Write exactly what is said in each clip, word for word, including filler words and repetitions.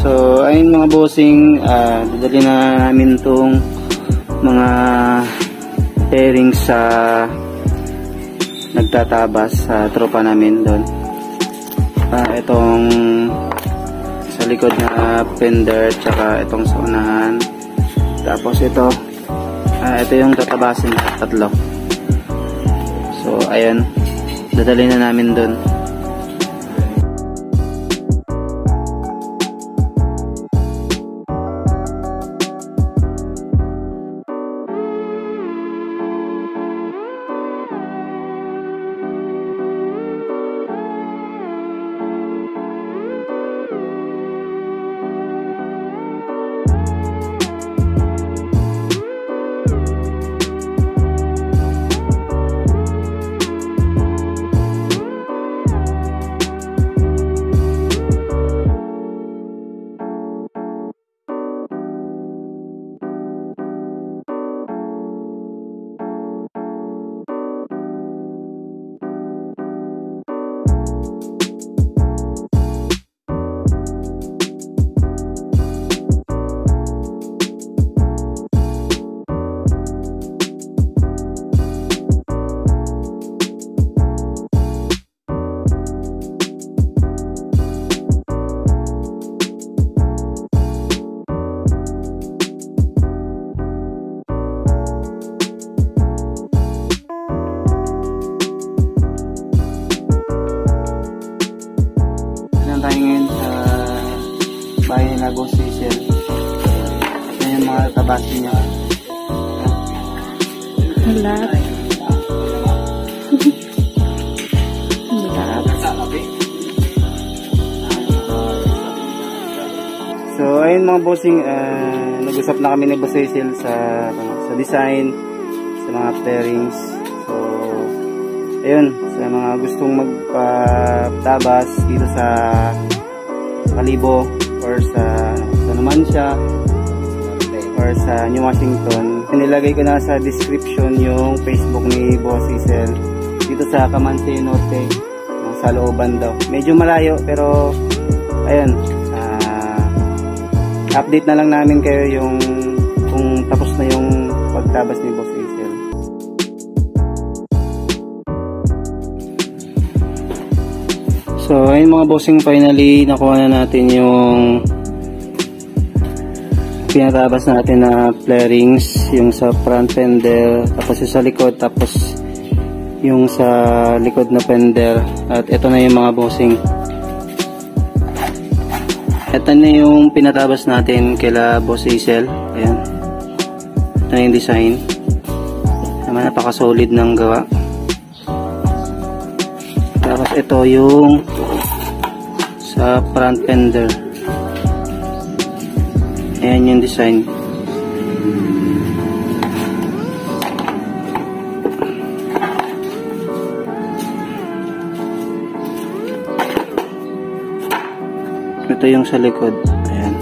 So ayun mga bossing, uh, dadali na namin tong mga pairings sa nagtatabas sa tropa namin doon. Uh, itong sa likod na fender, tsaka itong sa unahan. Tapos ito, uh, ito yung tatabasin na tatlo. So ayun, dadali na namin doon. Bahay na Boss Cecil. Ito yung mga tabasin niya. Halap. So ayun mga bossing, uh, nag-usap na kami ni Boss Cecil sa, uh, sa design, sa mga pairings. So ayun, sa mga gustong magpatabas dito sa, sa Kalibo or sa, sa Numancia or sa New Washington, nilagay ko na sa description yung Facebook ni Boss Cecil dito sa Camanse Norte, sa looban daw. Medyo malayo pero ayun, uh, update na lang namin kayo yung kung tapos na yung pagtabas ni Boss Cecil. So ayun mga bossing, finally nakuha na natin yung pinatabas natin na flarings, yung sa front fender, tapos yung sa likod, tapos yung sa likod na fender. At ito na yung mga bossing, ito na yung pinatabas natin kila Boss Cecil. Ayan, ito na yung design naman, napaka solid ng gawa. Tapos ito yung sa front fender. Ayan yung design. Ito yung sa likod. Ayan.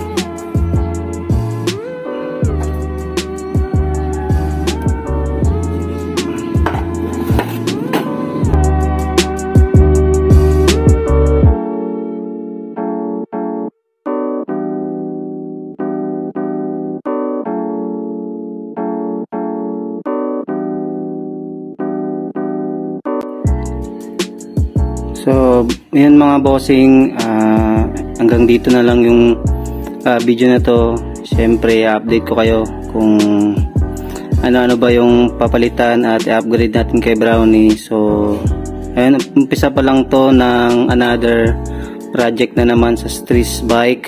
So, yun mga bossing, uh, hanggang dito na lang yung uh, video na to. Siyempre, update ko kayo kung ano-ano ba yung papalitan at i-upgrade natin kay Brownie. So, ayun, umpisa pa lang to ng another project na naman sa Street Bike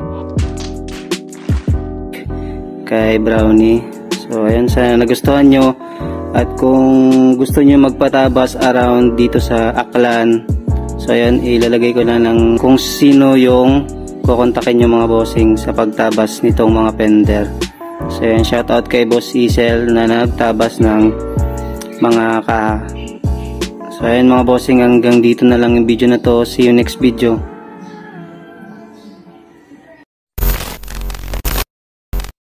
kay Brownie. So, ayun, sana nagustuhan nyo. At kung gusto nyo magpatabas around dito sa Aklan, so ayan, ilalagay ko na ng kung sino yung kukontakin yung mga bossing sa pagtabas nitong mga fender. So ayan, shoutout kay Boss Cecil na nagtabas ng mga kaha. So ayan mga bossing, hanggang dito na lang yung video na to. See you next video.